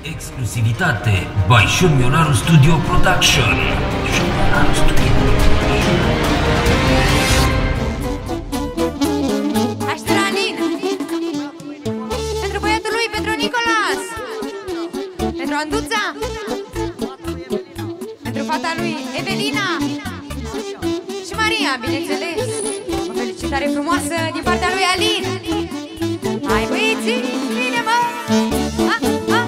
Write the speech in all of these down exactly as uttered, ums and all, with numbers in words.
exclusivitate by Șomionaru Studio Production. Șomionaru Studio Production. Așteranin! Pentru băiatul lui, pentru Nicolas! Pentru Anduța! Pentru fata lui, Evelina! Și Maria, bineînțeles! O felicitare frumoasă din partea lui Alin! Hai băieții, bine mă! Ha, ha.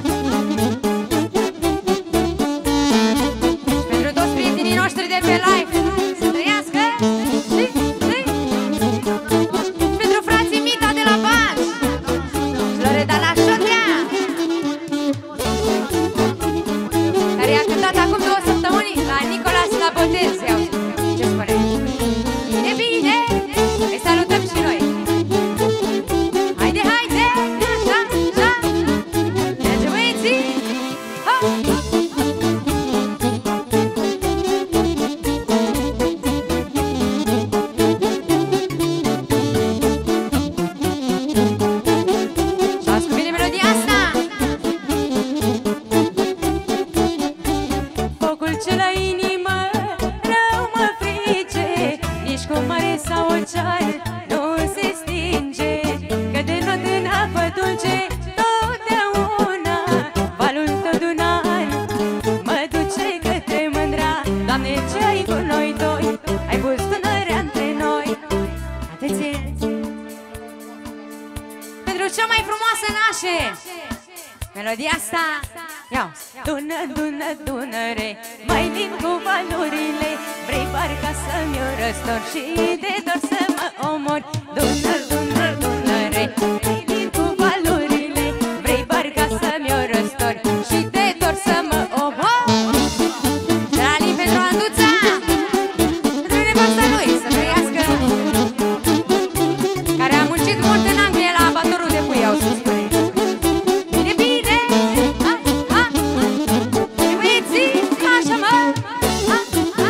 Pentru toți prietenii noștri de pe live, să trăiască! Și, și. Pentru frații Mita de la Baș, Loredana Șotea, care i-a cântat acum două săptămâni la Nicolas la botez. Iau, ce spune? Bine, bine! Îi salutăm și noi! Haide, haide! Așa, așa! Merge băieții! Ha! Și-ați cu bine melodia asta! Focul ce la inimă rău mă frice, nici cu mare sau ocean nu se stinge, că de not în apă dulce totdeauna valul tău d'un an mă duce către mândra. Doamne, ce ai cu noi doi, ai pus tunărea între noi. Atenție! Pentru cea mai frumoasă nașe, melodia asta, iau. Dună, dună, Dunăre, mai lin cu valurile, vrei barca să-mi o răstor și de dor să mă omori. Dună, dună, Dunăre, mai lin cu valurile, vrei barca să-mi o răstor și de dor să mă omori. Geralin pentru Anduța, pentru nevasta lui, să trăiască, care a muncit mult în Anglia la abatorul de pui, au să spune. Bine, bine! Ha, ha! Bine, băieții, așa mă! Ha, ha!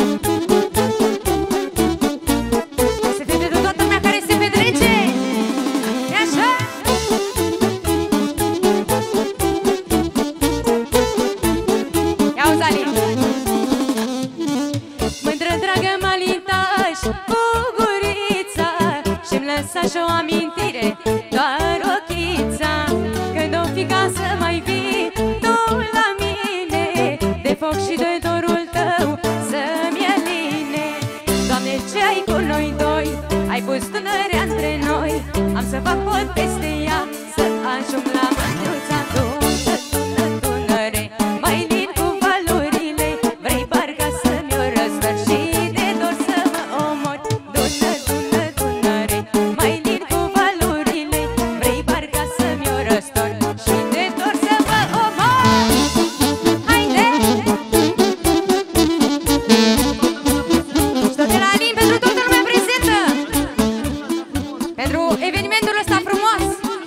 Se vede de toată lumea care se petrece! E așa? Ia-uzi, Alin! Mândră, dragă malintaș, cu gurița, și-mi lăsa și o amintire, doar ochița. Când o fi ca să mai vii tu la mine, de foc și de dorul tău să-mi aline. Doamne, ce ai cu noi doi, ai pus tunărea între noi, am să fac pot peste ea, să ajung la mândruța. Dună, dună, Dunăre, mai lin cu valurile, vrei barca să-mi o răstor și de dor să mă omori. Dună, dună, Dunăre, mai lin cu valurile, vrei barca să-mi o răstor și de dor să mă omori. Haide! Și tot de la Alin pentru toată lumea prezentă! Pentru evenimentul ăsta frumos!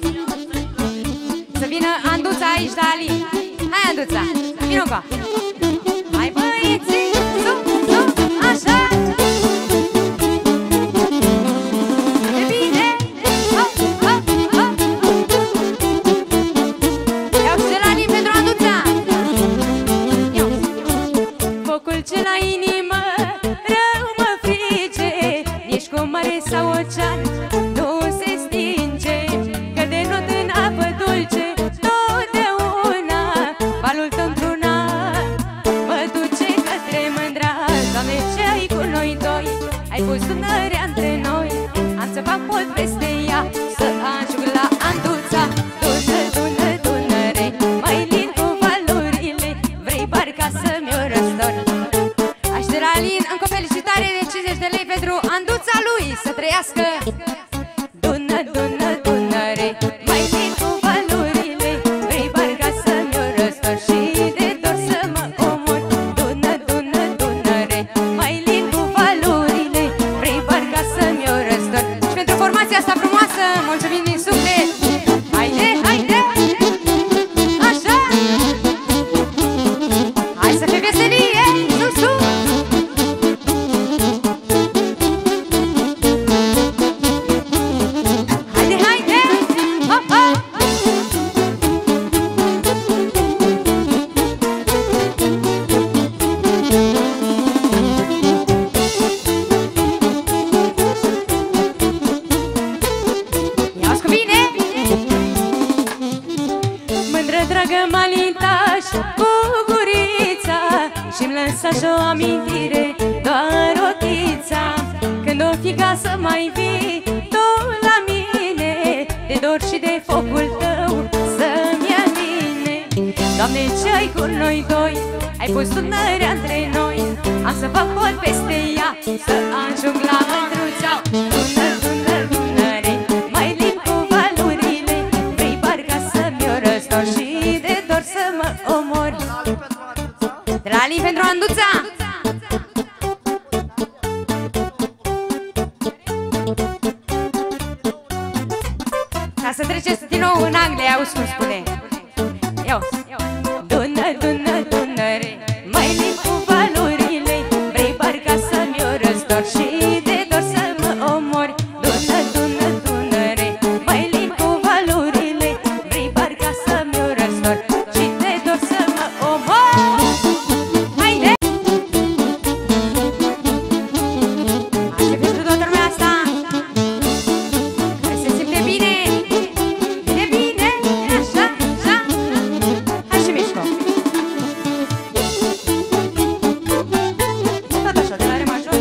Să vină Anduța aici la Alin! Hai, Anduța! Vino cu! Hai, băieții! Su, su, așa! E bine! Ha, ha, ha! Iau și de la Alin pentru Anduța! Iau! Focul ce la inimă rău mă frige, nici cu mare sau ocean nu se stinge, că de not în apă dulce totdeauna valul tău într-una mă duce către mândra. Doamne, ce ai cu noi doi, ai pus tunărea între noi, am să fac pot peste ea, să ajung la Anduța. Dună, dună, Dunăre, mai lin cu valurile, vrei barca să-mi o răstor. Aș de la Alin, încă o felicitare de cincizeci de lei pentru Anduța lui, să trăiască! Dună, dună, Dunăre, mai lin cu valurile, vrei barca să-mi o răstor și de dor să mă omori. Dună, dună, Dunăre, mai lin cu valurile, vrei barca să-mi o răstor. Și pentru formația asta frumoasă, mulțumim din suflet! Haide, haide! Așa! Hai să fie veselie! Sus, sus! dragă malintaș cu gurița și-mi lăsa și-o amintire, doar ochița. Când o fi ca să mai vii tu la mine, de dor și de focul tău să-mi ia bine. Doamne, ce-ai cu noi doi? Ai pus tunărea între noi, am să fac hod peste ea, să ajung la mândruța. Tună, tună, tunăre, mai limb cu valurile, vrei parca să-mi o răstor și de dor să mă omori. De la Alin pentru Anduța! Ca să treceți din nou în Anglia, auzi cum spune. Ia uzi. Dună, dună, dunăre, mai limb cu valurile, vrei parca să-mi o răstor și de dor să mă omori. Dună, dună, dunăre, mai limb cu valurile, vrei parca să-mi o răstor și de dor să mă omori. Haide! Așa pentru toată lumea asta, care se simte bine, bine, bine, așa, așa. Hai și mișco. Tot așa, de la re major.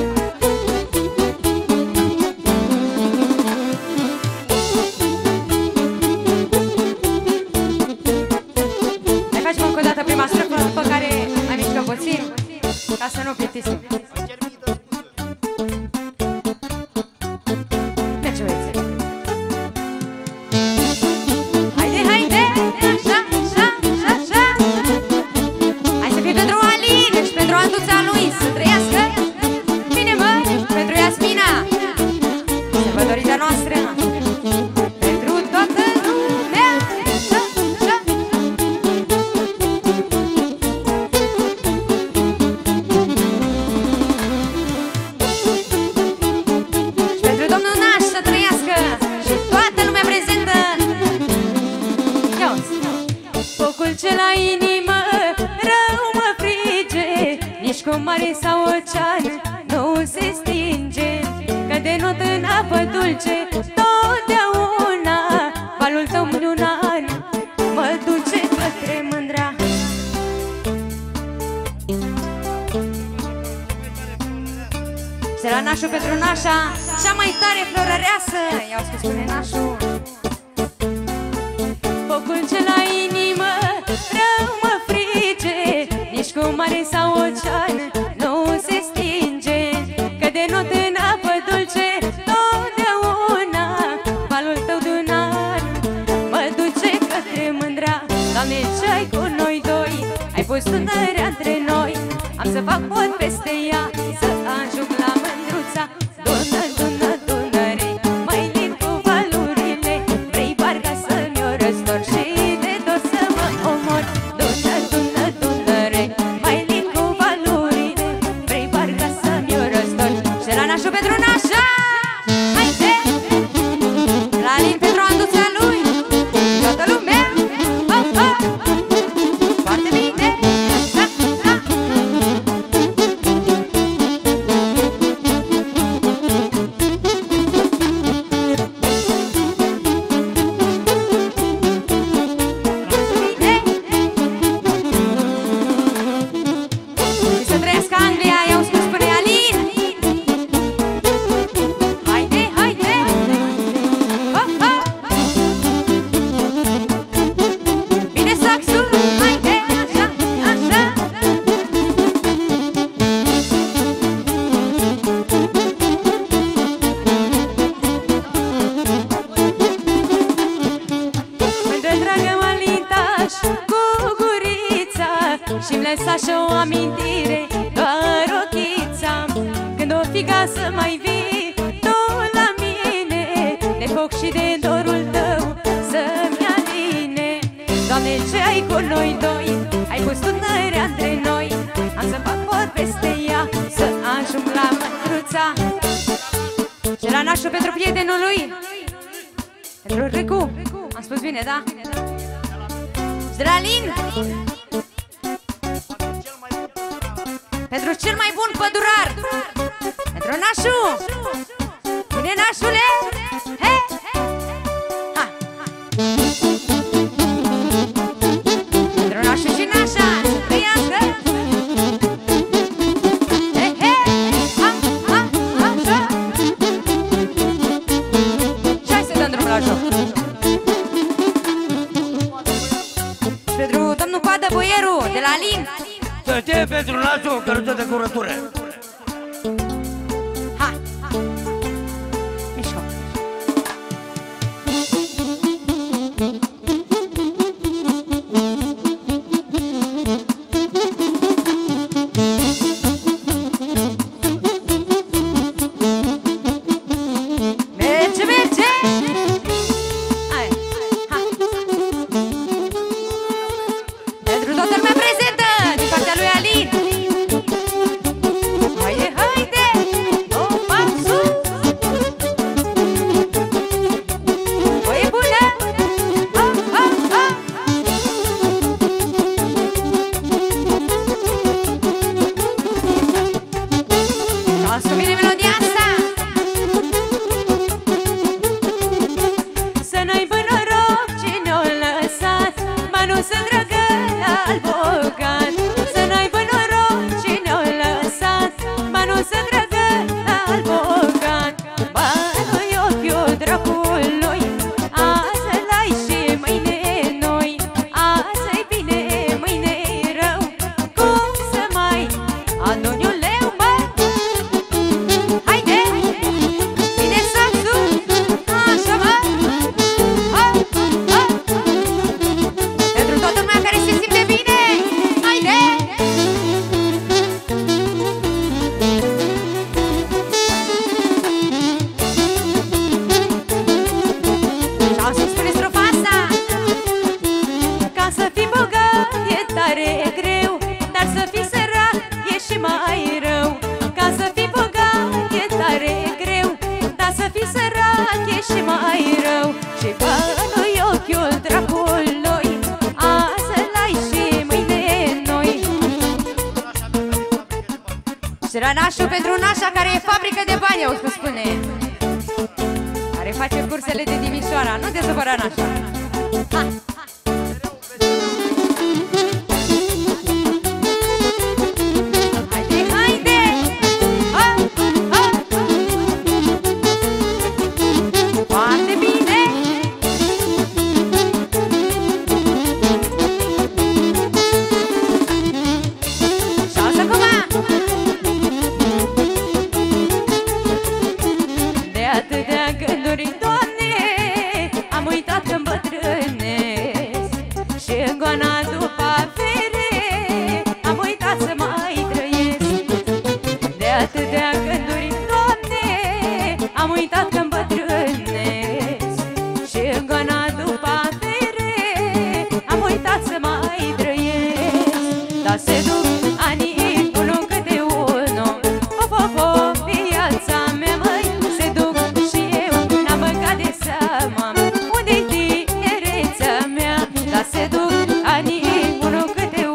Mai facem încă o dată prima strofă, după care mai mișcăm puțin, ca să nu plictisim. Merge, băieți. Haide, haide, așa, așa, așa, așa. Hai să fie pentru Alin și pentru Anduța lui, să trăiască bine, mă, pentru Iasmina, sărbătorița noastră, pentru toată lumea, așa, așa. Și pentru domnul Naș să trăiască și toată lumea prezentă. Ia uzi. Focul ce la inimă rău mă frige, nici cu mare sau ocean nu se stinge. Că de not în apă dulce totdeauna, valul tău minunar mă duce către mândra. Și la Nașul pentru Nașa, cea mai tare florăreasă. Ia-o că spune Nașul. Focul ce la inimă rău mă frige, nici cu mare sau ocean nu se stinge. Că de not în apă dulce totdeauna, valul tău dunar mă duce către mândra. Doamne, ce-ai cu noi doi? Ai pus tunărea între noi, am să fac hod peste ea, să ajung la mândruța. Dună, dună, dunăre, mai limb cu valurile, vrei parca să-mi o răstor și de dor să mă omor. Dună, dună, dunăre, mai limb cu valurile, vrei parca să-mi o răstor. Și la Nașul pentru Nașa, haide! La Alin pentru Anduța lui, toată lumea, oh, oh. Foarte bine, așa, așa. Și să trăiască Anglia, iau cum spune Alin. Haide, haide, oh, oh. Bine saxul, haide, așa, așa. Mândră, dragă malintaș cu gurița și-mi lăsa și-o amintire, doar ochița. Când o fi ca să mai vii tu la mine, de foc și de dorul tău să-mi ia bine. Doamne, ce ai cu noi doi? Ai pus tunărea între noi, am să fac hod peste ea, să ajung la mândruța. Și la Nașul pentru prietenul lui, pentru Ricu, am spus bine, da? Și de la Alin, pentru cel mai bun pădurar, pentru Nașu. Bine, Nașule? He? Ha! pentru domnul Coadă Boieru, de la Lin. Să știe pentru nasul o căruță de curătură. Ha! Mișco. Merge, merge! Hai, ha! Pentru toată lumea prezentă, din partea lui Alin. Haide, haide! O, pasu! Băie bună! Ha, ha, ha! Las cu mine melodia asta! Să n-aibă noroc cine-o lăsat Manuță dragă al bogat. Să n-aibă noroc cine-o lăsat Manuță dragă al bogat. Ba-i ochiul dracului, azi l-ai și mâine noi. Azi-i bine, mâine-i rău, cum să mai aduni un leu, mă? Haide! Bine saxul! Așa, mă! Ha, ha! Pentru toată lumea care se simte bine! Haide! Și am să spune strofa asta! Ca să fii bogat e tare greu, dar să fii sărac e și mai rău. Ca să fii bogat e tare greu, dar să fii sărac e și mai rău. Și bă-i ochiul dracului, azi l-ai și mâine noi. Și Rănașul pentru Nașa, care e fabrică de bani, auzi cum spune. Care face cursele de Timișoara, nu te supăra Nașa. Ha! Haide, haide! Ha, ha! Foarte bine! Și auzi acum! De atâtea gânduri, Doamne, am uitat că îmbătrânesc. Și în goana după avere am uitat să mai trăiesc. De atâtea gânduri, Doamne, am uitat că îmbătrânesc. Și în goana după avere am uitat să mai trăiesc. Dar se duc anii unul câte unul, of, of, of, viața mea, măi, se duc și eu n-am băgat de seama unde-i tinerețea mea. Dar se duc anii unul câte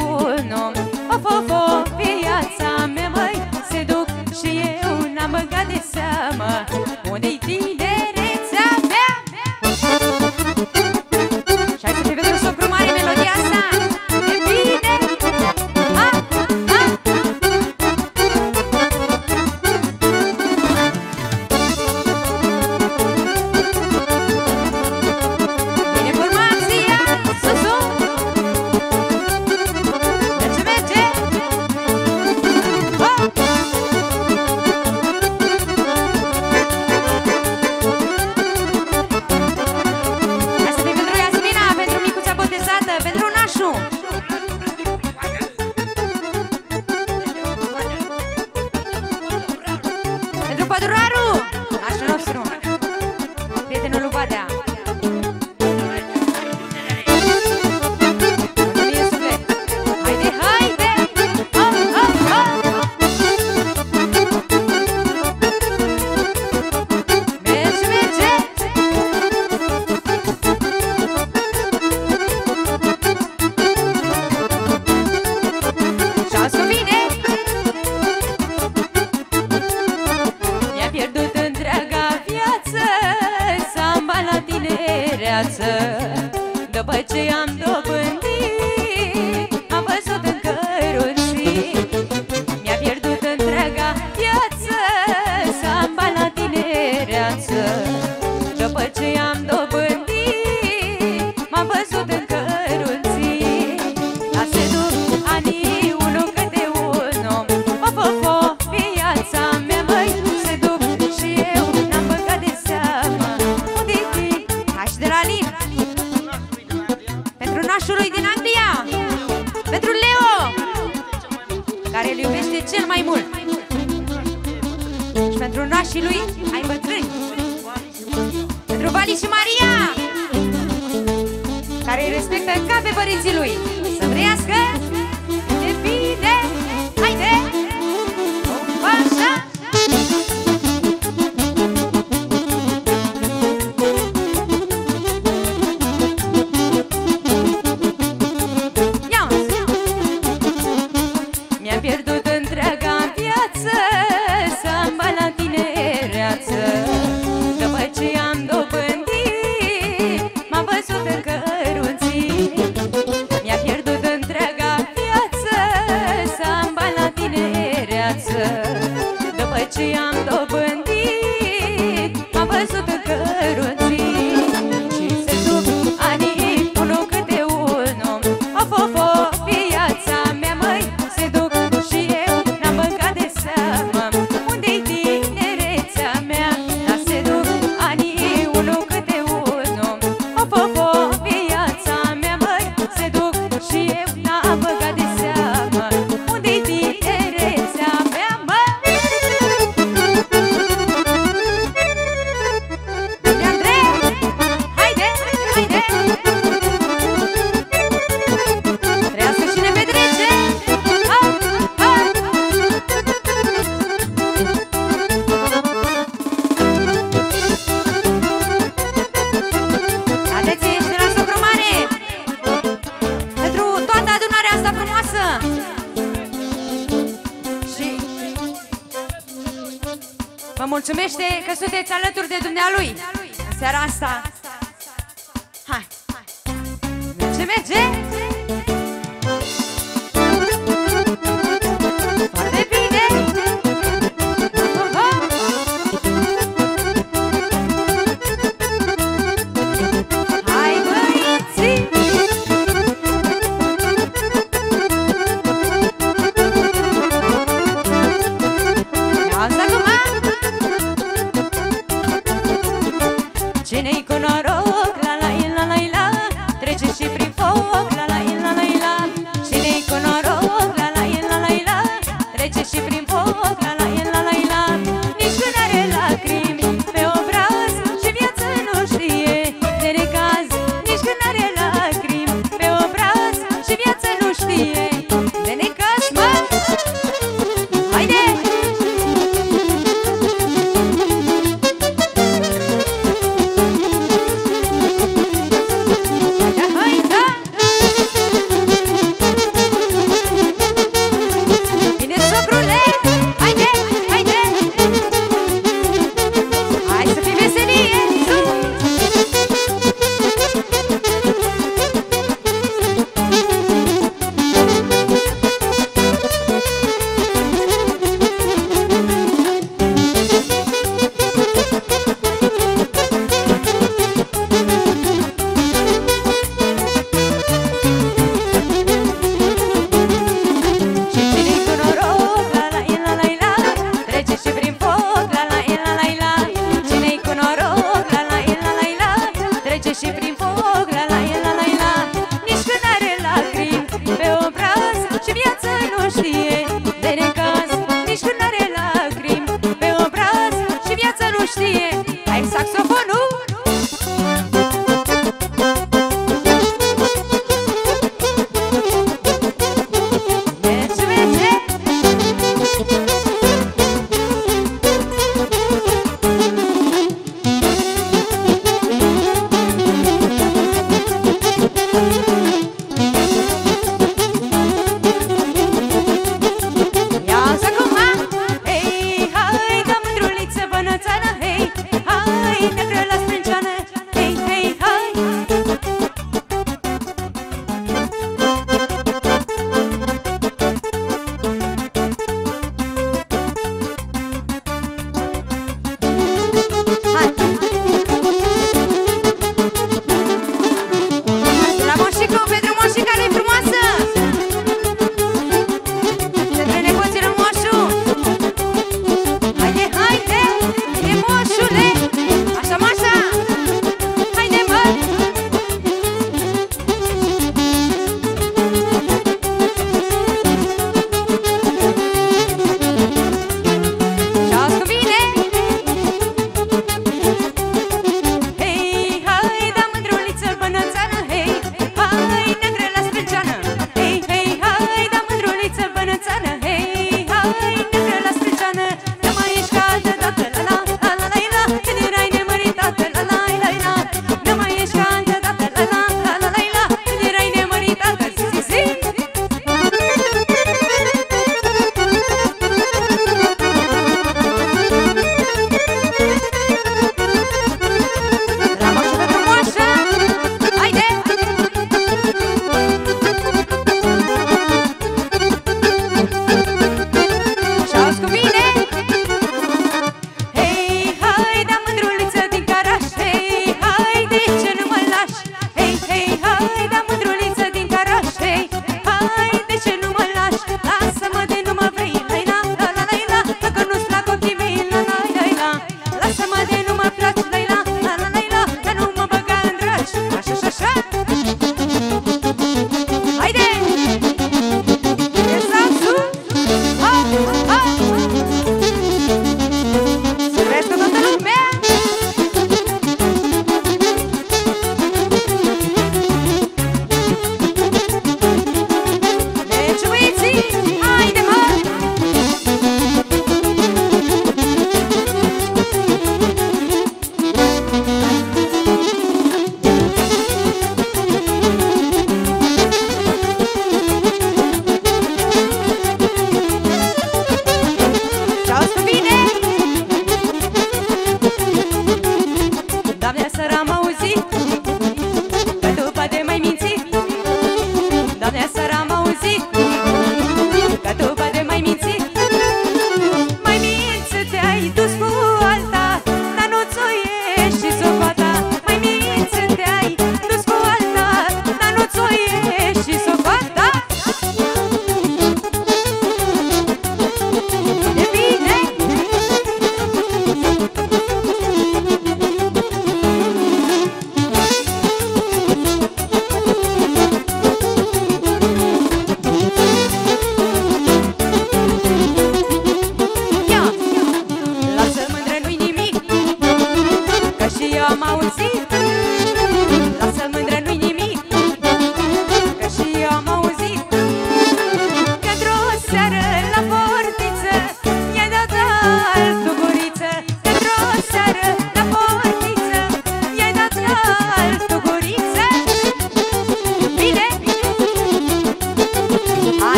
cel mai mult. Și pentru nașii lui ai bătrâni. Pentru Vali și Maria, care îi respectă ca pe părinții lui. Să trăiască de bine. Haide! Așa! Mi-am pierdut întreaga viață, să-mi bat la tinereață. După ce am dobândit, m-am văzut în cărunții. Mi-a pierdut întreaga viață, să-mi bat la tinereață. După ce am dobândit, m-am văzut în cărunții. Și se duc anii, unul câte unul, of, of, of, viața mea, măi, se duc și eu n-am băgat de seamă. Unde-i tinerețea mea? Dar se duc anii, unul câte unul, of, of, of, viața mea, măi, se duc și eu n-am băgat de seamă. Unde-i tinerețea mea, măi? Andrei, haide, haide! Trească și ne petrece! Hai, hai! Atenție, ești de la socru mare! Pentru toată adunarea asta frumoasă! Și vă mulțumește că sunteți alături de dumnealui în seara asta. Hai! Merge, merge! Foarte bine! Hai, băieții! Ia-ți acum! Cine-i cu noroc, la la la la la, trece și prin foc, la la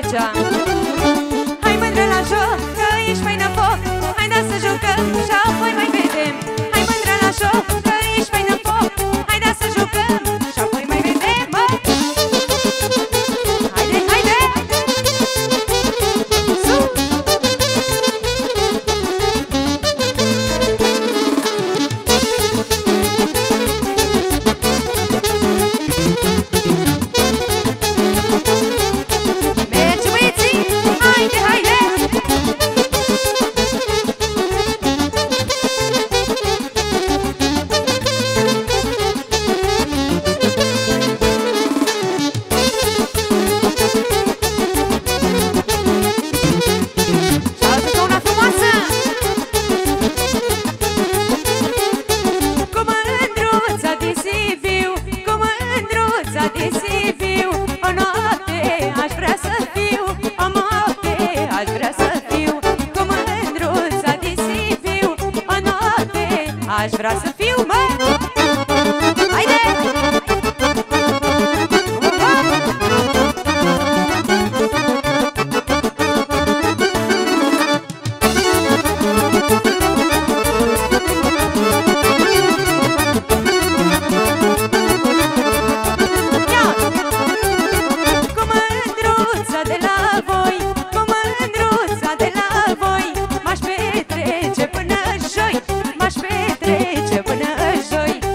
Georgia. Hai mândră la joc, că ești mai în foc. Hai da să jucăm și apoi mai vedem. Hai mândră la joc, că ești mai în foc. Hai da să jucăm și apoi mai vedem, mă. Haide, haide! Sus! Merge, băieții! Haide, haide! Saltă ca una frumoasă! Cu mândruța de Sibiu, cu mândruța de Sibiu, o noapte aș vrea să fiu, o noapte aș vrea să fiu. Cu mândruța de Sibiu, o noapte aș vrea să fiu, mă! Haide! Cu mândruța de la voi, cu mândruța de la voi, m-aș petrece până joi, m-aș petrece până joi.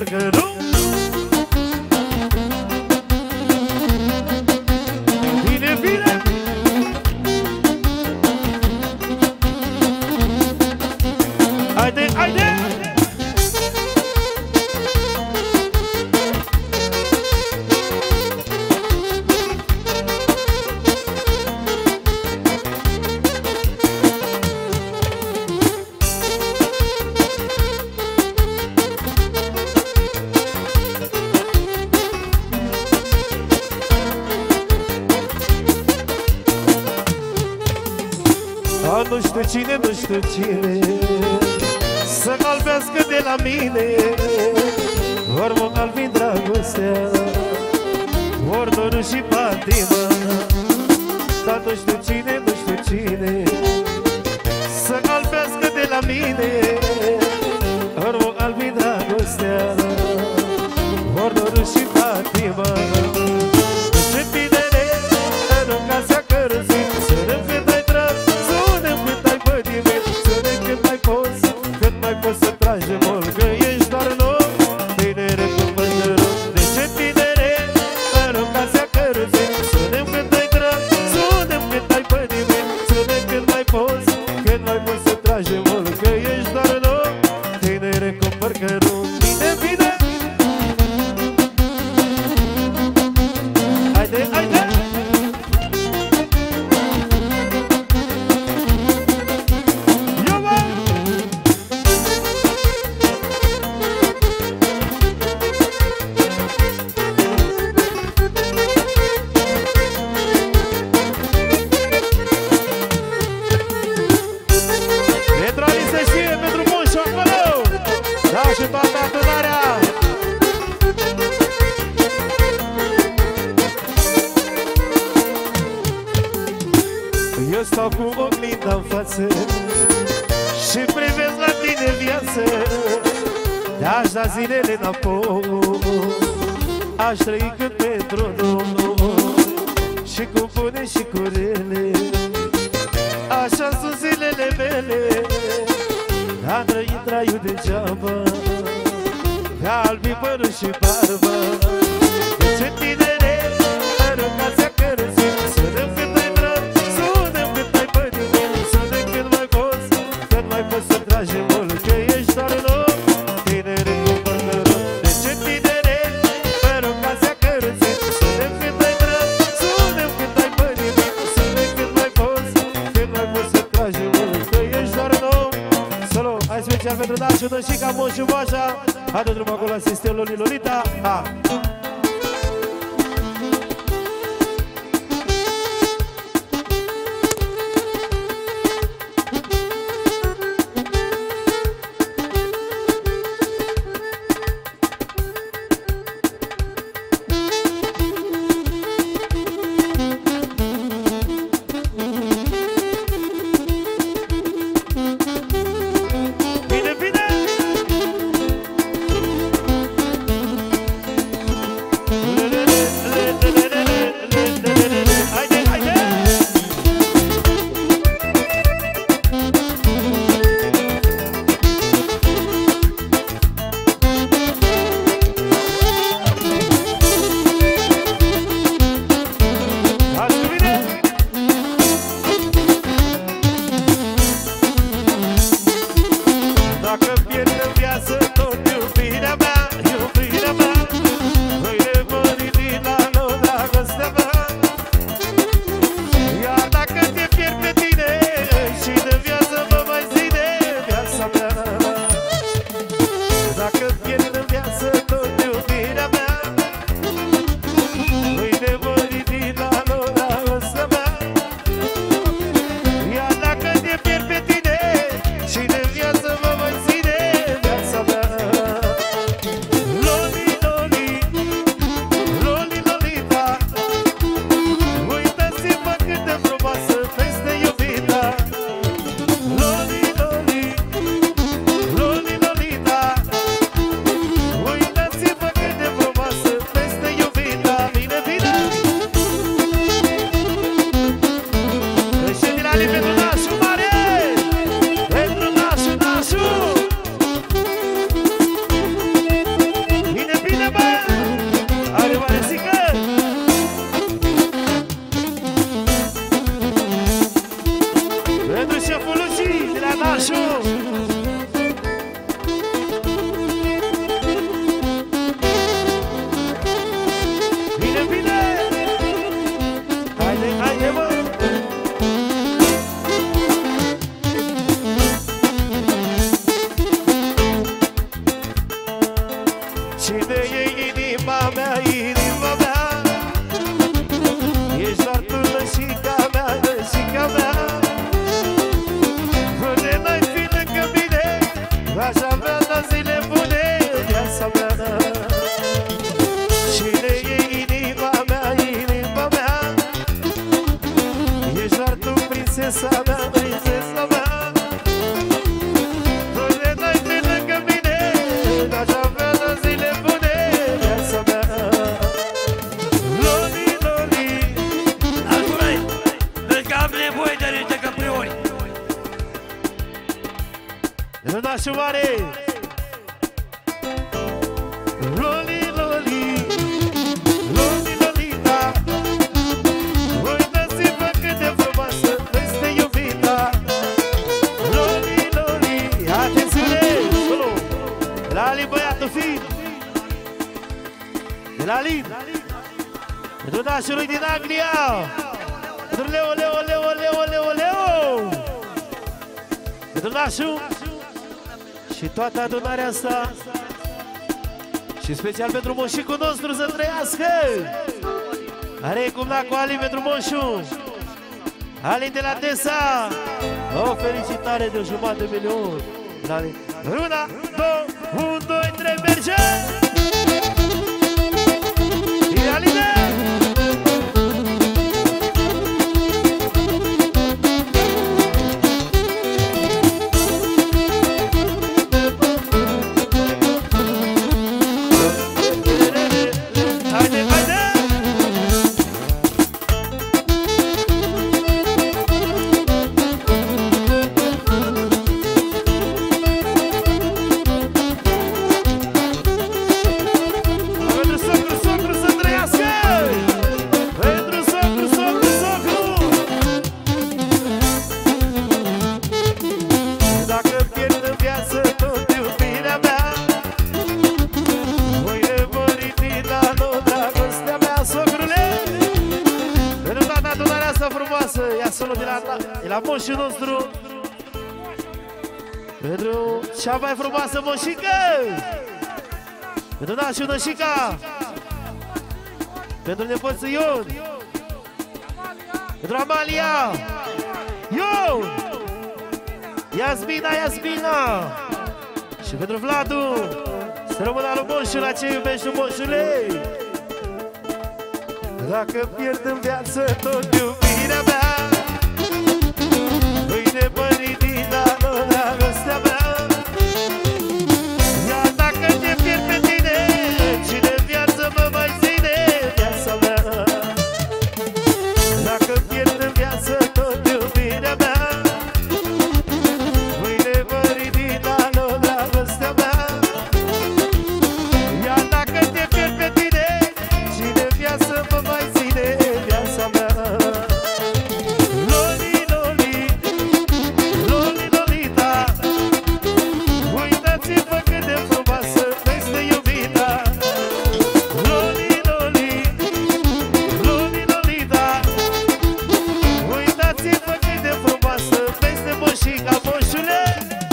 părcăru. Bine, bine! Haide, haide! A, nu știu cine, nu știu cine să galbească de la mine. Ori mă galbi dragostea, ori dorul și patima. Dar nu știu cine, nu știu cine să galbească de la mine. Ori mă galbi dragostea, ori dorul și patima. Ce tinere, în ocazia cărții sună-mi cât ai drag, sună-mi cât ai pătimit, sună-mi cât mai poți, cât mai poți să tragi de mult, că ești doar un om, tinere cu pădărul. De ce tinere, în ocazia cărții sună-mi cât ai drag, sună-mi cât ai pătimit, sună-mi cât mai poți, cât mai poți să tragi de mult, că ești doar un om, tinere cu părcărul. Bine, bine! Haide, haide! Pentru Ali se știe, pentru Monșu acolo. Da, și toată adunarea. Eu stau cu oglinda în față și privesc la tine viață. Te-aș da zilele înapoi, aș trăi cât pentru Domnul. Și cu bune și cu rele, așa sunt zilele mele. Am trăit traiul degeaba, pe albi părul și barbă. De ce tinere, în ocazia cărții sună-mi cât ai drag, sună-mi cât ai pătimit, sună-mi cât mai poți, cât mai poți să tragi de mult, că ești doar un om, tinere cu pădărul. De ce tinere, în ocazia cărții sună-mi cât ai drag, sună-mi cât ai pătimit, sună-mi cât mai poți, cât mai poți să tragi de mult, că ești doar un om. Solo, hai special pentru Daciu, Dășica, Monșu, Moașa. Hai-o drumul acolo la sistemul Loli Lolita. Ha! Bine, bine! inima mea, inima mea. Ești doar tu, lășica mea, lășica mea. Până n-ai fi lângă mine, aș avea la zile bune viața mea. Cine e inima mea, inima mea? Ești doar tu, prințesa mea, prințesa mea. Până n-ai fi lângă mine, aș avea la zile bune viața mea. Loli, loli. Ascultă-i, vezi că am nevoie de niște căpriori. Rânașul mare. Loli, loli. Loli, lolita. Uitați-vă cât de frumoasă este iubita. Loli, loli. Atențiune! Solo! De la Ali, băiatul fin. De la Ali. Pentru nașului din Anglia. Pentru Leo, Leo, Leo, Leo, Leo, Leo. Pentru nașul și toată adunarea asta. Și special pentru moșicul nostru să trăiască. Are cum la cu Ali pentru moșul Ali de la Tesa. O felicitare de o jumătate de milion. Una, două, unu, doi, trei, merge! Aline! Haide, haide! Pentru socru, socru să trăiască! Pentru socru, socru, socru! Dacă pierd în viață tot iubirea mea, voi nemări din alo dragostea mea, socrule! Pentru toată adunarea asta frumoasă, ia solo de la, de la moșul nostru. Pentru cea mai frumoasă moșică! Pentru nașul Nășica. Pentru nepoțul Ion. Pentru Amalia. Ion. Iasmina, Iasmina. Și pentru Vladu. Să rămână lui moșul, la ce iubești tu, moșule. Dacă pierd în viață tot iubirea mea, îi nepări din alo dragostea mea. Iar dacă te pierd pe tine, cine în viață mă mai ține viața mea? Dacă pierd în viață tot iubirea mea, îi nepări din alo dragostea mea. Iar dacă te pierd pe tine, cine în viață mă mai ține viața mea? Loli, loli, loli, lolita. Uitați-vă cât de frumoasă este iubita. Loli, loli, loli, lolita. Uitați-vă cât de frumoasă este moșica, moșule.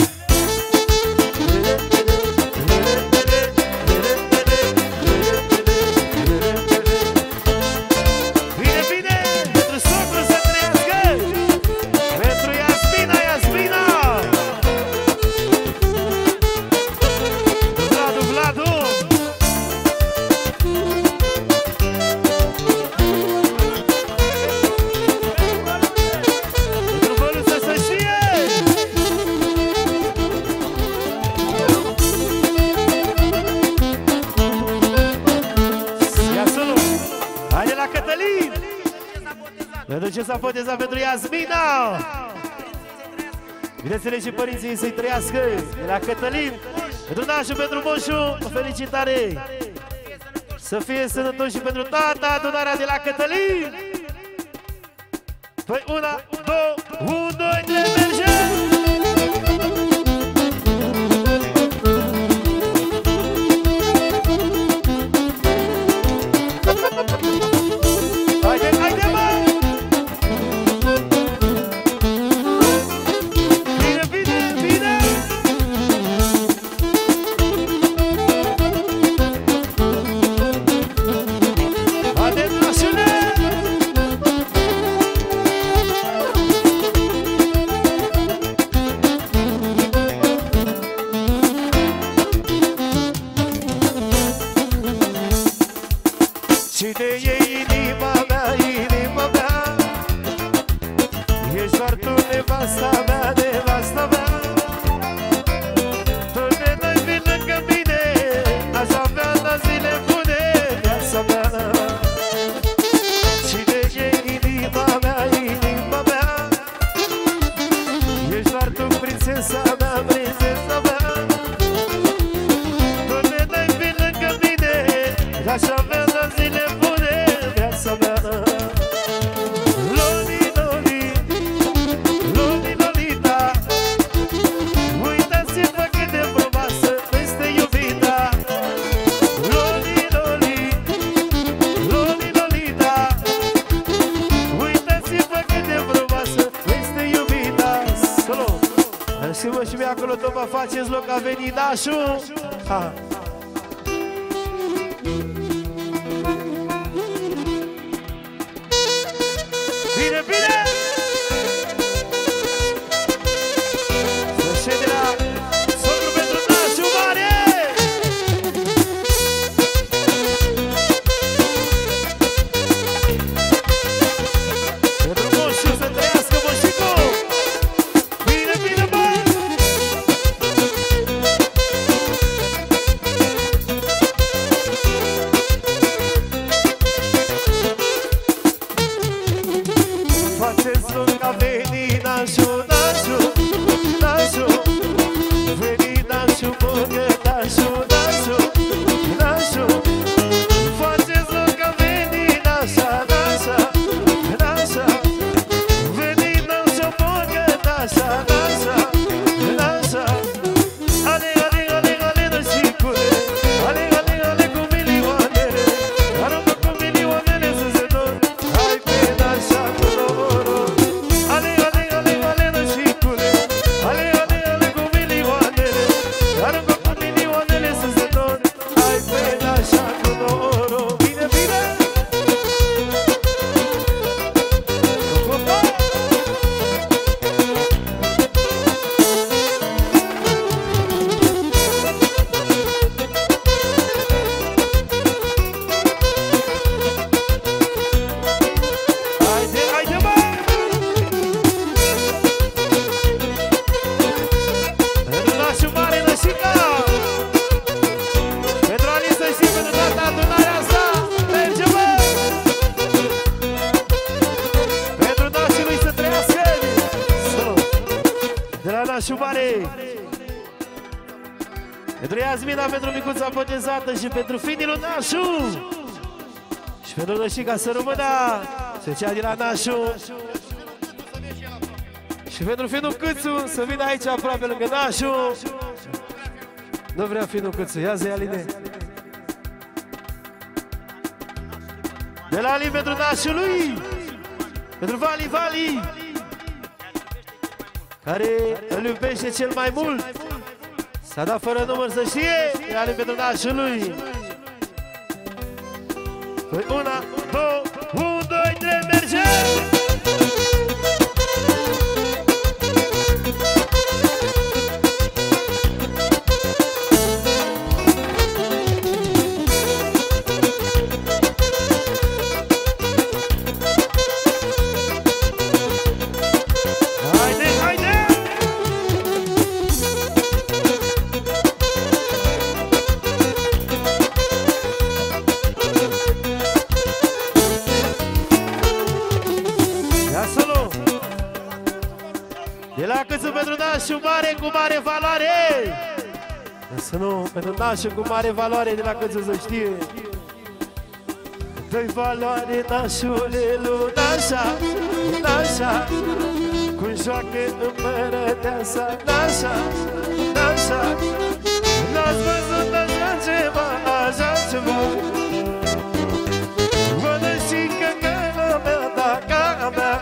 Bine, bine, pentru socru să trăiască. Pentru Iasmina, Iasmina. Vladu, Vladu. Pentru Văluță să știe. Ia solo. Haide la Cătălin. Pentru ce s-a botezat pentru Iasmina. Bineînțeles și părinții să-i trăiască. De la Cătălin. Pentru nașul, pentru moșul, o felicitare. Să fie sănătoși și pentru toată adunarea de la Cătălin. Păi una, două, unu, doi, trei, merge! Haide, haide, mă! Bine, bine, bine! Cine e inima mea, inima mea? Ești doar tu, nevasta mea, nevasta mea. Tu ne dai vin lângă mine, aș avea la zile bune viața mea. Cine e inima mea, inima mea? Ești doar tu, prințesa mea, prințesa mea. Tu ne dai vin lângă mine, aș avea la zile bune viața mea. Loli, loli, loli, lolita, uitați-vă cât de frumoasă este iubita. Loli, loli, loli, lolita, uitați-vă cât de frumoasă este iubita. Solo! Și mă și mie acolo tot vă faceți loc, a venit nașul. Ha! Bine, bine! Să șede la socru pentru nașul mare! Pentru moșul să trăiască moșicul! Bine, bine, bă! Faceți loc ca veni nașul, nașul, nașul. Veni nașul, băgă nașul, nașul, nașul. Faceți loc ca veni nașa, nașa, nașa. Veni nașul, băgă nașa, nașa, nașa. Ale, ale, ale, ale, nășicule. Ale, ale, ale, cu milioanele. Aruncă cu milioanele să se dor. Hai pe nașa cu noroc. Ale, ale, ale, ale, nășicule. Ale, ale, ale, cu milioanele. Aruncă cu milioanele să se dor. Hai pe nașa cu noroc. Bine, bine! Haide, haide, bă! Pentru nașul mare, nășica! Pentru Alisa și pentru toată adunarea asta! Merge, bă! Pentru nașul lui să trăiască! De la nașul mare! Pentru Iasmina, pentru micuța botezată și pentru finilul nașul! Și pentru nășica să rămână! Se cea de la nașul! Și pentru finul Câțu să vină aici aproape lângă nașul! Nu vrea finul Câțu, ia zi, Aline! De la Alin pentru nașul lui! Pentru Vali, Vali! Care îl iubește cel mai mult! S-a dat fără număr să știe! De la Alin pentru nașul lui! Păi una, două, unu, doi, trei, merge! Haide, haide! Ia solo! De la Câțu pentru nașul mare cu mare valoare! Să nu, pentru nașul cu mare valoare de la Câțu să știe! Dă-i valoare nașule lui nașa, nașa, cum joacă împărăteasa, nașa, nașa. N-ați văzut așa ceva, așa ceva. Mănășică că la mea, da, ca mea.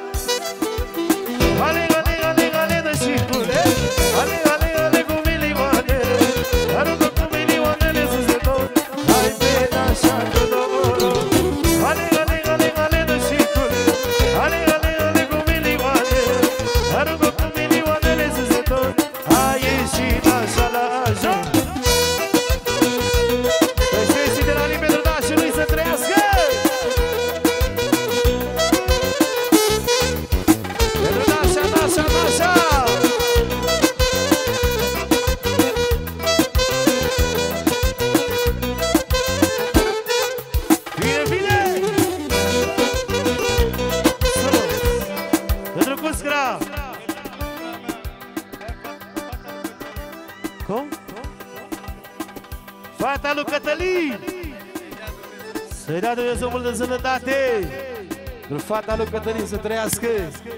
Ale, ale, ale, ale, nășicule. Ale, ale, ale, cu milioanele. Aruncă cu milioanele să se dor. Hai pe nașa cu noroc. Ale, ale, ale, ale, nășicule. Ale, ale, ale, cu milioanele. Aruncă cu milioanele să se dor. Hai ieși nașa la joc. Să-și de Să-i dea Dumnezeu multă sănătate. Pentru fata lui Cătălin să trăiască.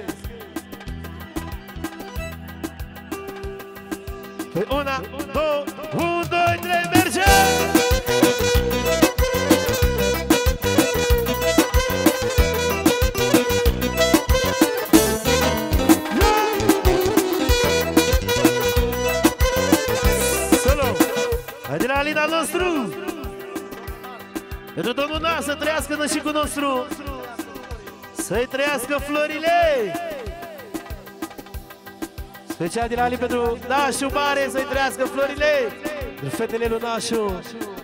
Păi una, două, un, doi, trei, merge! Adrenalina nostru! Pentru domnul Na să trăiască nășicul nostru! Să-i trăiască florile! Special din Ali pentru Nașu Mare, să-i trăiască florile! De fetele lui Nașu!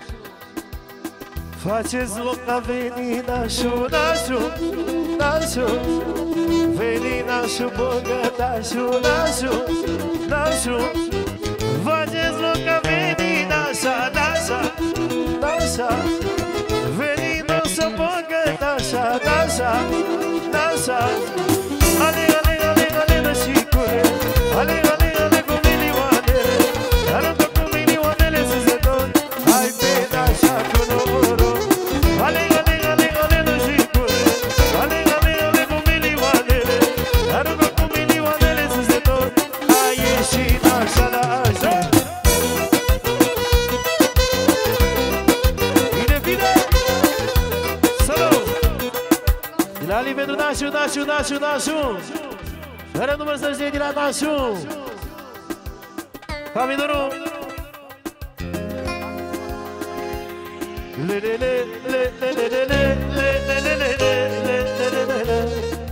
Faceți loc la veni Nașu, Nașu, Nașu! Veni Nașu, bogătașu, Nașu, Nașu! Faceți loc la veni Nașa, Nașa, Nașa! Veni Nașa, bogătașa, Nașa, Nașa! Ale, ale, ale, ale, nășicule! Ale, ale, ale, cu milioanele! Arătă cu milioanele să se tot! Hai pe Nașa cu noroc! Ale, ale, ale, ale, nășicule! Ale, ale, ale, cu milioanele! Arătă cu milioanele să se tot! Hai ieși Nașa la așa! Bine, bine! Salut! Din Ali pentru Nașu, Nașu, Nașu, Nașu! Fără număr să știe de la Nașu! Hamidorul! Le le le le le le le le le le le le le le le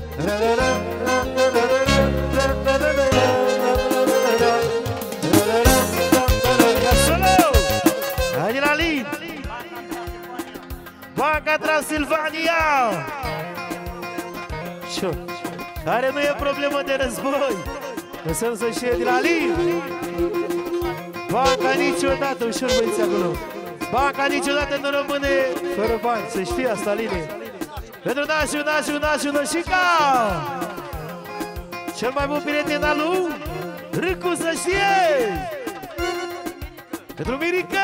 Hai din Ali! Banca Transilvania! Șo! Care nu e problemă de război. Lăsăm să știe de la Ali. Banca niciodată, ușor băiți acolo. Banca niciodată nu rămâne fără bani, să știi asta, Line. Pentru Nașu, Nașu, Nașu, Nășica. Cel mai bun prieten al lui Râcu, să știe. Pentru Mirica.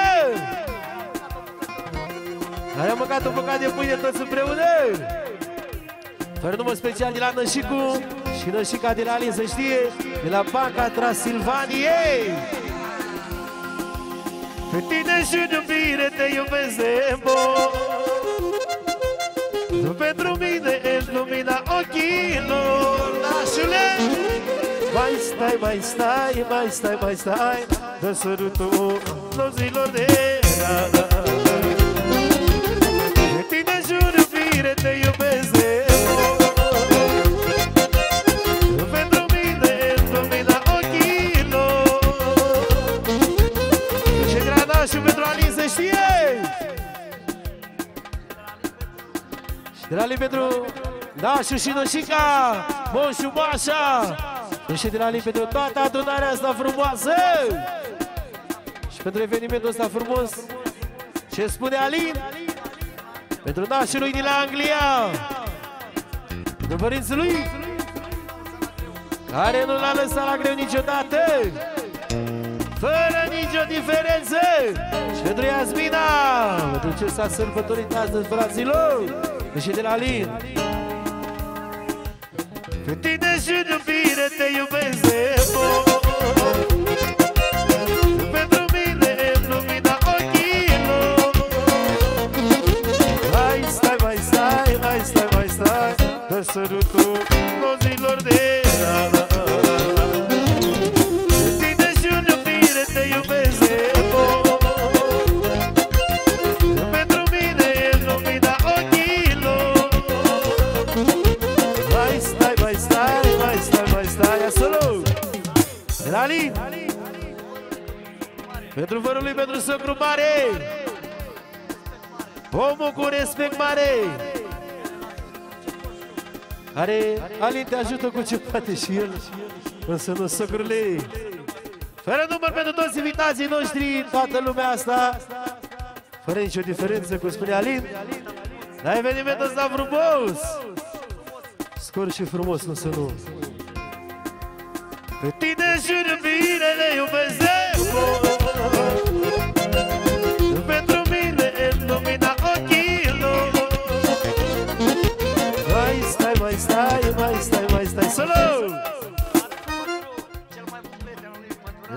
Ai mâncat un bucat de pâine toți împreună. Fără număr special de la Nășicu și Nășica de la Alin, să știe, de la Banca Transilvaniei. Pe tine și iubire te iubesc de mult. Tu pentru mine ești lumina ochilor. Nașule, mai stai, mai stai, mai stai, mai stai, dă sărutul nozilor de rana. Pe tine și iubire te iubesc de și pentru Alin, să știe! Și de la Alin pentru Nașu și Nășica, Moșu Mașa. Și de la Alin pentru toată adunarea asta frumoasă. Și pentru evenimentul ăsta frumos, ce spune Alin? Pentru nașul lui din la Anglia, pentru părinții lui, care nu l-a lăsat la greu niciodată, fără nicio diferență. Și pentru Iasmina, pentru ce s-a sărbătorit astăzi, fraților, și de la Alin. Pe tine și iubire te iubesc de mult. Pentru mine e lumina ochilor. Mai stai, mai stai, mai stai, mai stai, dă sărutul nozilor de rana. Alin, pentru vărul lui, pentru socru mare, omul cu respect mare, care Alin te ajută cu ce poate și el, însă nu, socrule. Fără număr pentru toți invitații noștri, toată lumea asta, fără nicio diferență, cum spune Alin, la evenimentul ăsta frumos, scor și frumos, nu să nu. Pe tine și iubire le iubesc de mult. Pentru mine e lumina ochilor.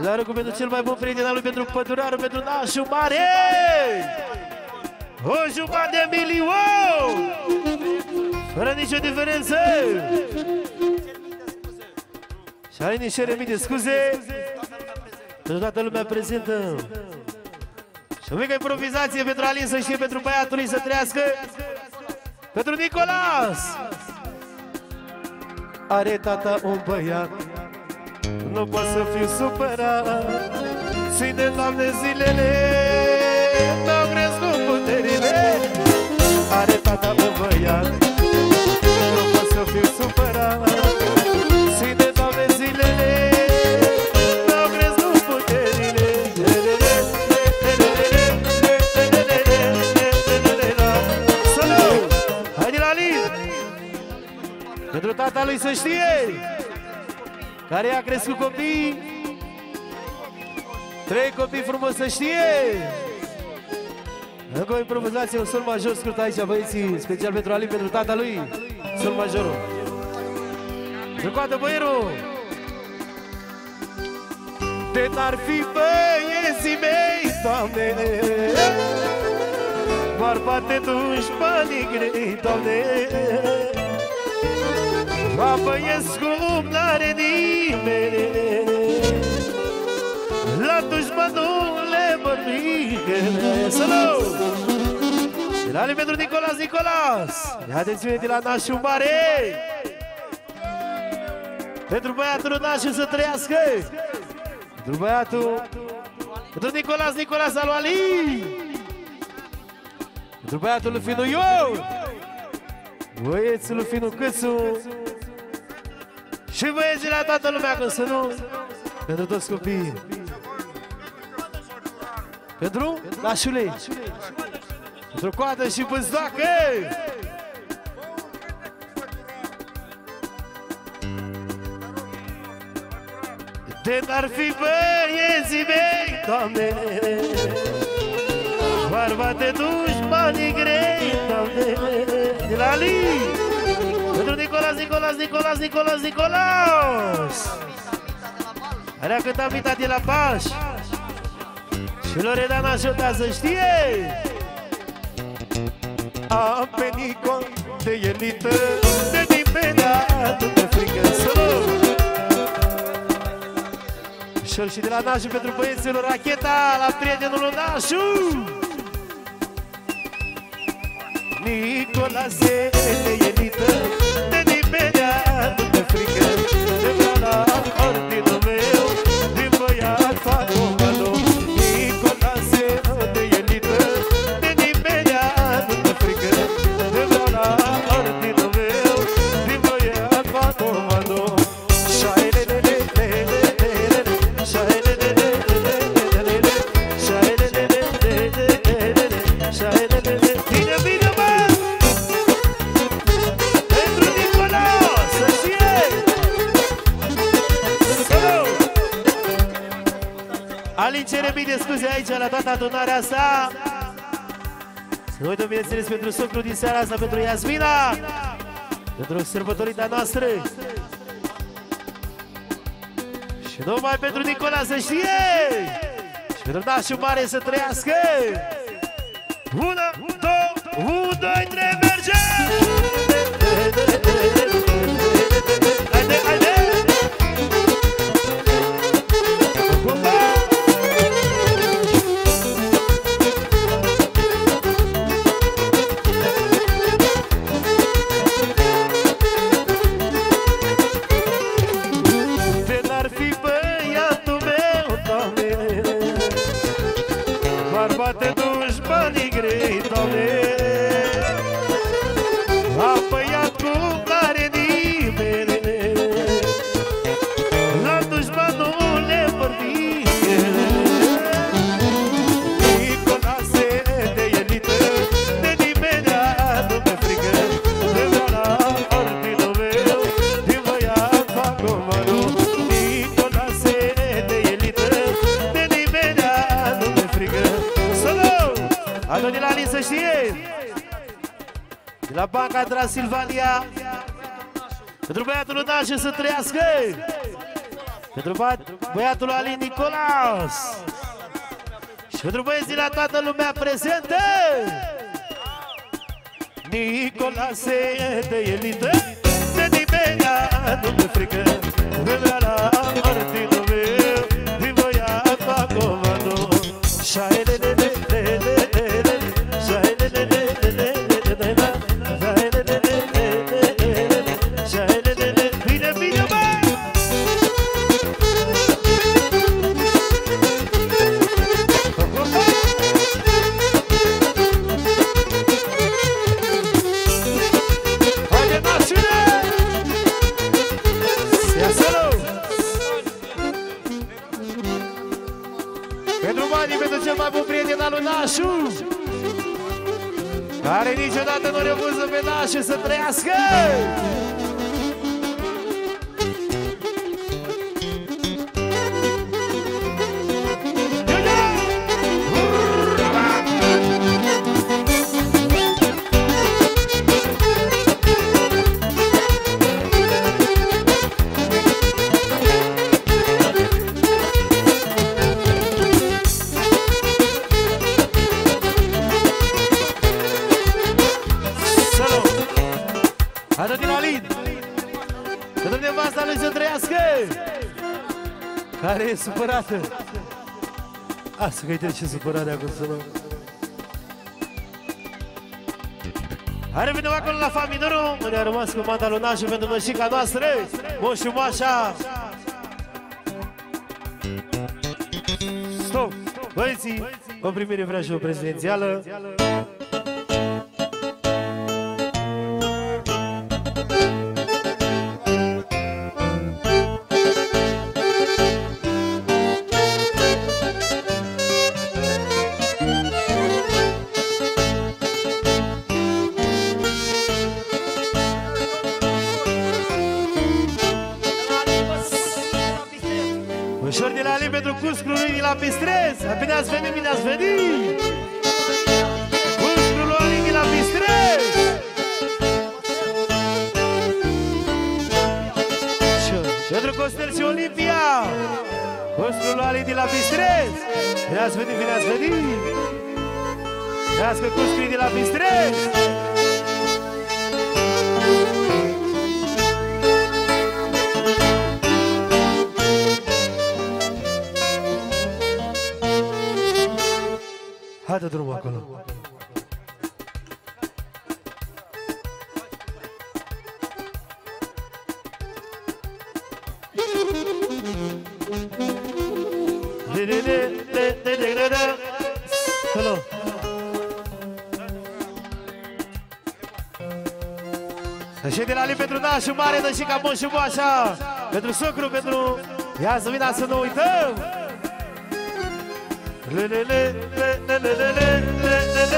La rândul pentru cel mai bun prieten al lui, pentru pădurarul, pentru nașul mare! O jumătate de milion! Fără nicio diferență! Și ai niște mii de scuze pentru toată lumea prezentă. Și o mică improvizație pentru Alin să știe, pentru băiatul lui să trăiască, pentru Nicolas. Are tata un băiat, nu pot să fiu supărat. Ține, Doamne, zilele, n-au crescut puterile. Are tata un băiat, nu pot să fiu supărat. Ține, Doamne, zilele, n-au crescut puterile. Salut! Haide la Alin! Pentru tata lui să știe, care i-a crescut copii, trei copii frumos să știe. Încă o improvizație, un sol major scurt aici, băieții, special pentru Alin, pentru tata lui, sol majorul. Răcoadă băierul! De n-ar fi băieții mei, Doamne, m-ar bate dușmanii grei, Doamne. La băieți cum n-are nimeni, la dușmanul le bărbică. Salut! De la Alin pentru Nicolas, Nicolas! Haideți-mi de la nașul mare! Pentru băiatul nașul să trăiască! Pentru băiatul... Pentru Nicolas, Nicolas al lui Alin! Pentru băiatul lui Finu Ion! Băieții lui Finu Câțu! Și băieții la toată lumea, că să nu... Pentru toți copiii! Pentru nașule! Pentru coadă și băzdoacă! De n-ar fi băieții mei, Doamne, m-ar bate dușmanii grei, Doamne. De la Alin! Pentru Nicolas, Nicolas, Nicolas, Nicolas, Nicolas! Are a cântat Mita de la Paș. Și Loredana ajută să știe. Am pe Nicol de elită, de nimeni nu te frică. Salut! Și de la nașul pentru băieților Racheta, la prietenul nașul Nicolase de elită, de nimeni nu te frică. De vreau la ordinul meu, din băiat fac o mano. Nicolase de elită, de nimeni nu te frică. De vreau la ordinul meu, din băiat fac o mano. Alin cere mii de scuze aici, la toată adunarea asta. Să nu uităm, bineînțeles, pentru socrul din seara asta, pentru Iasmina, pentru sărbătorita noastră. Și numai pentru Nicola să știe. Și pentru nașul mare să trăiască. Una, două, unu, doi, trei, merge! Haide, haide! Bate dușmanii grei, Doamne. Am băiat cum n-are nimeni, la dușmanul le vorbică. Nicolase de elită, de nimeni nu te frică. De vreau la ordinul meu, din băiat fac o mano. Nicolase de elită, de nimeni nu te frică. Adu de la Alin să știe. De la Banca Transilvania, pentru băiatul nașul să trăiască. Pentru băiatul lui Alin Nicolas. Și pentru băieții la toată lumea prezentă. Nicolase de elită, de nimerea nu-mi frică. Vremea la Martinul meu, din voia fa comando. Șaelelelelelele, șaelelelelelele, șaelelelelelele, șaelelelele. Bine, bine, bă! Haide, națiune! Ia să-l-o! Pentru banii, pentru cel mai bun prieten al lui Nașu, care niciodată nu refuză pe Nașu să trăiască! Adă din Alin, că dă nevasta lui să trăiască, care e supărată. Asta că-i trece supărarea acum să luăm. Hai, revenim acolo la Famidorul, unde a rămas comanda lui Nașu pentru mășica noastră, moșu moașa. Stop! Băieții, o primire vrea și o prezidențială. Ușor de la Alin pentru Cuscul lui de la Pistrez. Bine ați venit, bine ați venit! Cuscul lui Alin de la Pistrez. Pentru Costel și Olimpia. Cuscul lui Alin de la Pistrez. Bine ați venit, bine ați venit! Trească Cuscul de la Pistrez. Haide drumul acolo. Hello. Și de la Alin pentru Nașu mare, dă și ca bun și moașa. Pentru socru, pentru... Ia să vină să nu uităm. Le le le le le le le le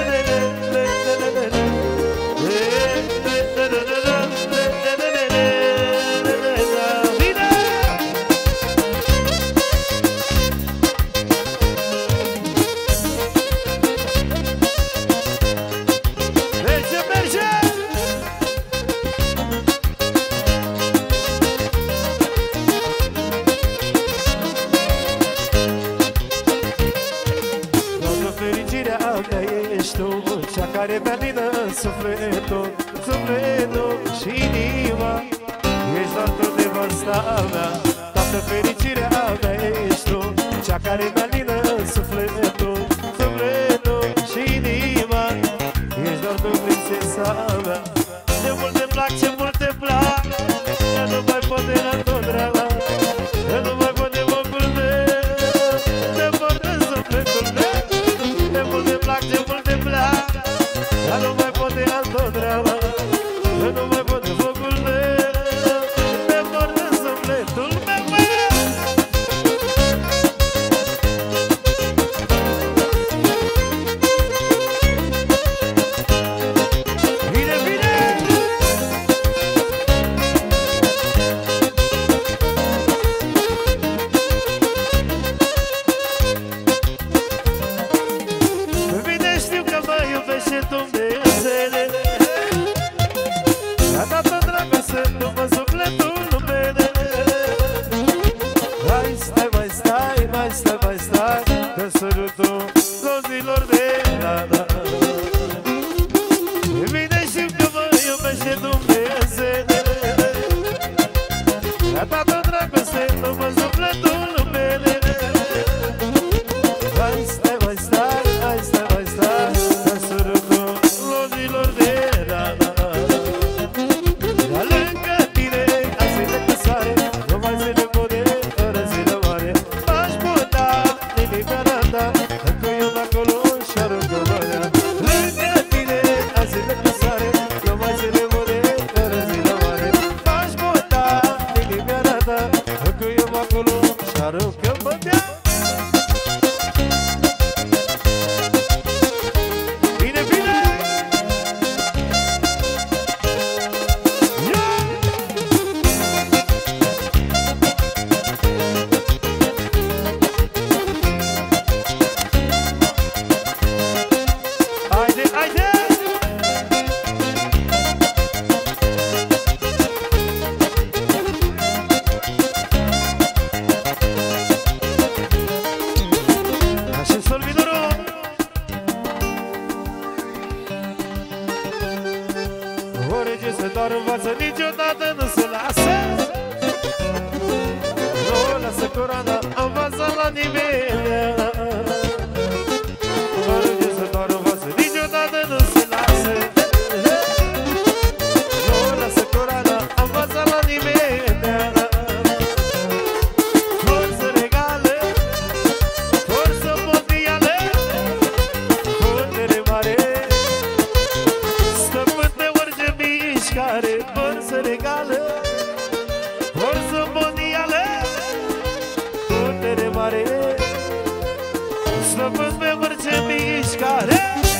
care mi-alină sufletul, sufletul și inima. Ești doar tu nevasta mea, toată fericirea mea ești tu, cea care mi-alină sufletul, sufletul și inima. Ești doar tu prințesa mea. Ce mult te plac, ce mult te plac, că nu mai pot de la tot drama, că nu mai pot de focul meu, te pot de sufletul meu. Ce mult te plac, ce mult te plac, dar nu mai pot de altă treabă, că nu mai pot de focul meu, te mor de sufletul meu, mă! Bine, bine! Bine știu că mă iubești și Dumnezeule, mi-a dat o dragoste Este doar învață, niciodată nu se lasă. Nu lasă coroana, învață la nimeni. Este doar învață, niciodată nu se lasă. Nu lasă coroana, învață la nimeni. Forță regală, forță mondială, putere mare, stăpân pe orice mișcare. Forță regală, forță mondială, putere mare, stăpân pe orice mișcare.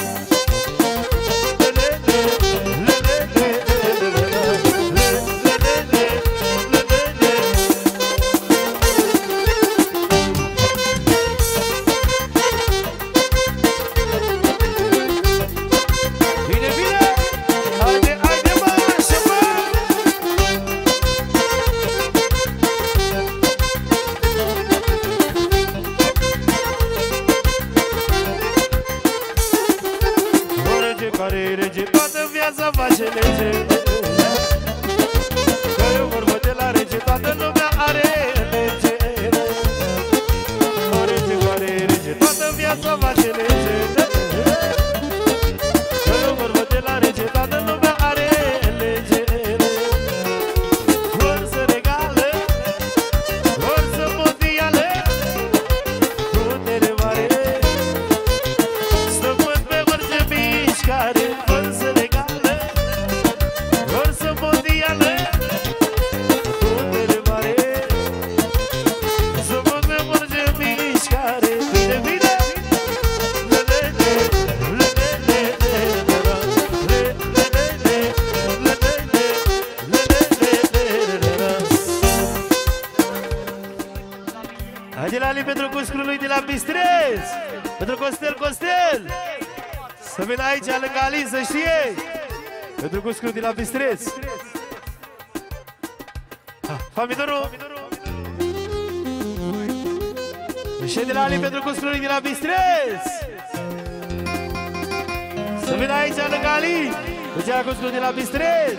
Face lege, că eu vorbă de la rege, toată lumea are lege. O rege care e rege, toată viața face lege, că eu vorbă de la rege, toată lumea are lege. Forță regală, forță mondială, putere mare, stăpân pe orice mișcare. Forță regală, forță mondială, putere mare, stăpân pe orice mișcare. Bine, bine! Haide la Ali pentru cuscul lui de la Bistreț, pentru Costel, Costel, să vină aici lângă Alin, să știe, pentru cuscul de la Bistreț. Famidorul și de la Ali pentru cuscul lui de la Bistreț, să vină aici lângă Alin, deci la cuscul de la Bistreț.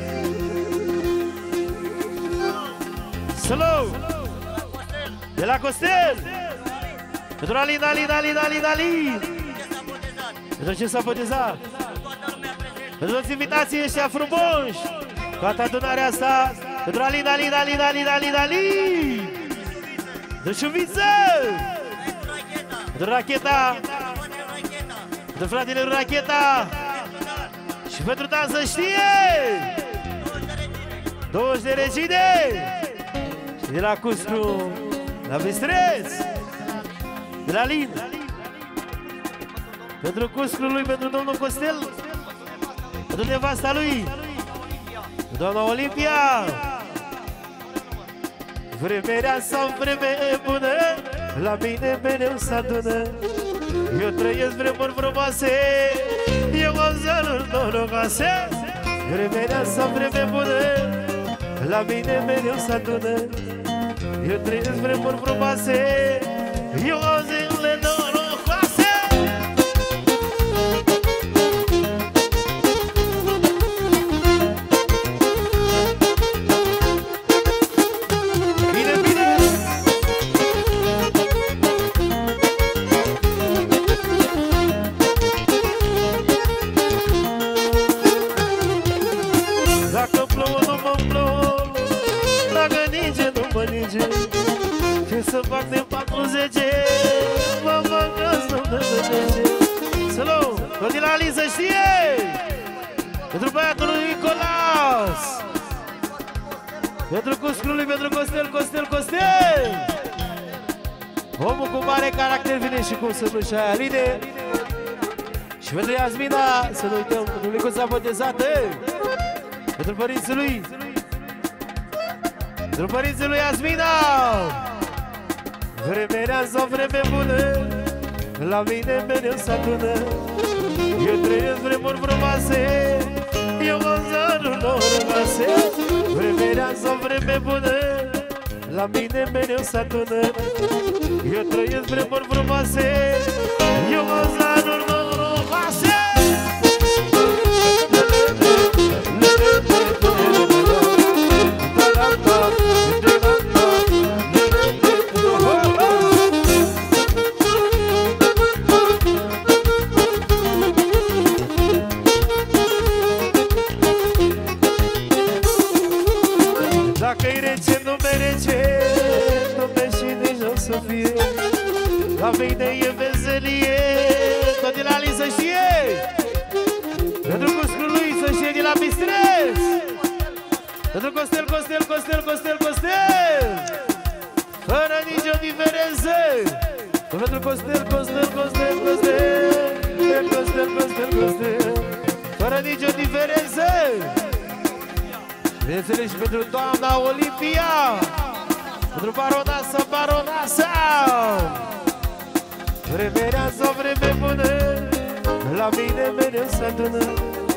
Salut! De la Costel, pentru Alin, Alin, Alin, Alin, Alin. Pentru ce s-a botezat? Pentru toți invitații ăștia frumoși, toată adunarea asta, pentru Alin, Alin, Alin, Alin, Alin, Alin. Pentru Șuviță, pentru Racheta, pentru fratele lui Racheta și pentru Dan să știe, douăzeci de regine și de la Cuscu, la Bistreț, de la Alin, pentru cuscul lui, pentru domnul Costel, pentru nevasta lui, doamna Olimpia. Vremea sau vreme bună, la mine mereu s-adună. Eu trăiesc vremuri frumoase, eu am zăruri norocoase. Vremea sau vreme bună, la mine mereu s-adună. Eu trăiesc vremuri frumoase, eu am zile norocoase. Bine, bine! Dacă plouă, nu mă plouă, dacă ninge, nu mă ninge. Ce să fac de patruzeci, mă fac că-ți nu dă zece. Salut! Tot de la Alin să știe! Pentru băiatul lui Nicolas! Pentru cuscul lui, pentru Costel, Costel, Costel! Omul cu mare caracter vine și cum să nu-și aia Aline. Și pentru Iasmina, să nu uităm, pentru micuța botezată. Pentru părinții lui, pentru părinții lui Iasmina. Vremea sau vreme bună, la mine mereu s-adună. Eu trăiesc vremuri frumoase, eu am zaruri norocoase. Vremea sau vreme bună, la mine mereu s-adună. Eu trăiesc vremuri frumoase, eu am zaruri norocoase. Pentru Costel, Costel, Costel, Costel, Costel! Fără nicio diferență! Pentru Costel, Costel, Costel, Costel! Costel, Costel, Costel! Fără nicio diferență! Bineînțeles și pentru doamna Olimpia! Pentru baronasa, baronasa! Vremea sau vreme bună, la mine mereu se adună.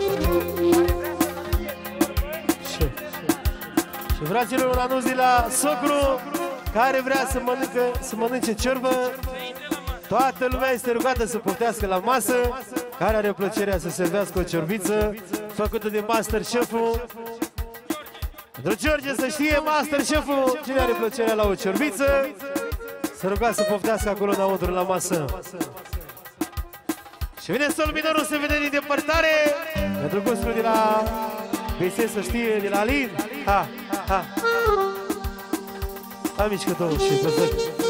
Și, și fraților, un anunț de la socru care vrea să, mănâncă, să mănânce ciorbă. Toată lumea este rugată să poftească la masă. Care are plăcerea să servească o ciorbiță făcută de Masterchef-ul. Pentru George să știe, Masterchef-ul, cine are plăcerea la o ciorbiță, să ruga să poftească acolo înăuntru la masă. Și vine sol minorul, se vede din depărtare. Pentru gustul de la B S, să știe, de la Alin. Ha, ha. Hai mișcă-te și perfect.